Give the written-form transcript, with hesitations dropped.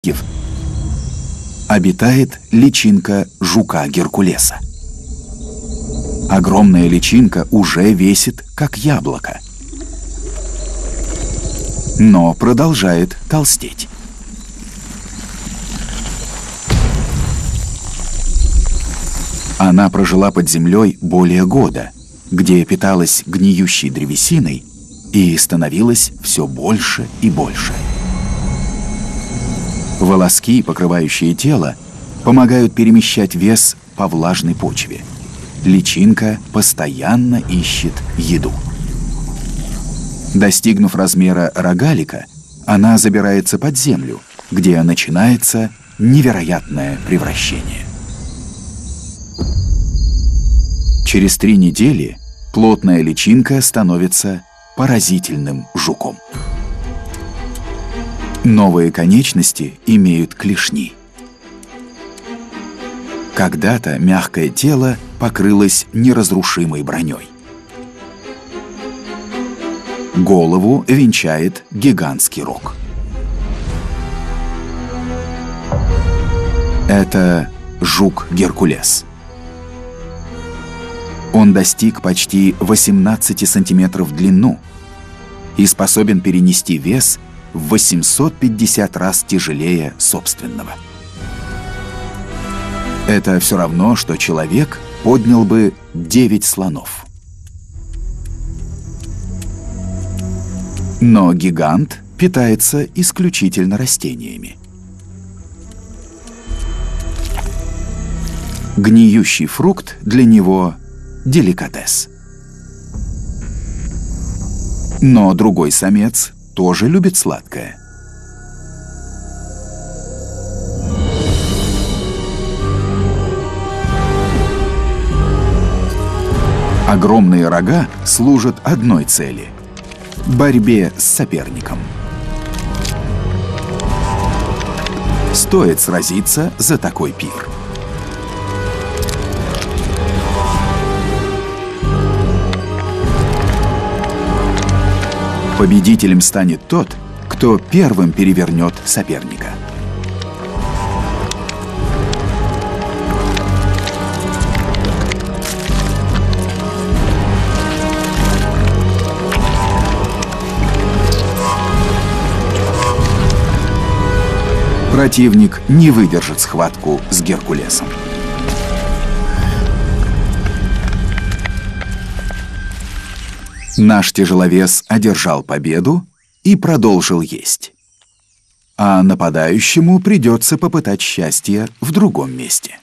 обитает личинка жука Геркулеса. Огромная личинка уже весит как яблоко, но продолжает толстеть. Она прожила под землей более года, где питалась гниющей древесиной и становилась все больше и больше. Волоски, покрывающие тело, помогают перемещать вес по влажной почве. Личинка постоянно ищет еду. Достигнув размера рогалика, она забирается под землю, где начинается невероятное превращение. Через 3 недели плотная личинка становится поразительным жуком. Новые конечности имеют клешни. Когда-то мягкое тело покрылось неразрушимой броней. Голову венчает гигантский рог. Это жук Геркулес. Он достиг почти 18 сантиметров в длину и способен перенести вес в 850 раз тяжелее собственного. Это все равно, что человек поднял бы 9 слонов. Но гигант питается исключительно растениями. Гниющий фрукт для него – деликатес. Но другой самец тоже любит сладкое. Огромные рога служат одной цели – борьбе с соперником. Стоит сразиться за такой пир. Победителем станет тот, кто первым перевернет соперника. Противник не выдержит схватку с Геркулесом. Наш тяжеловес одержал победу и продолжил есть. А нападающему придется попытать счастье в другом месте.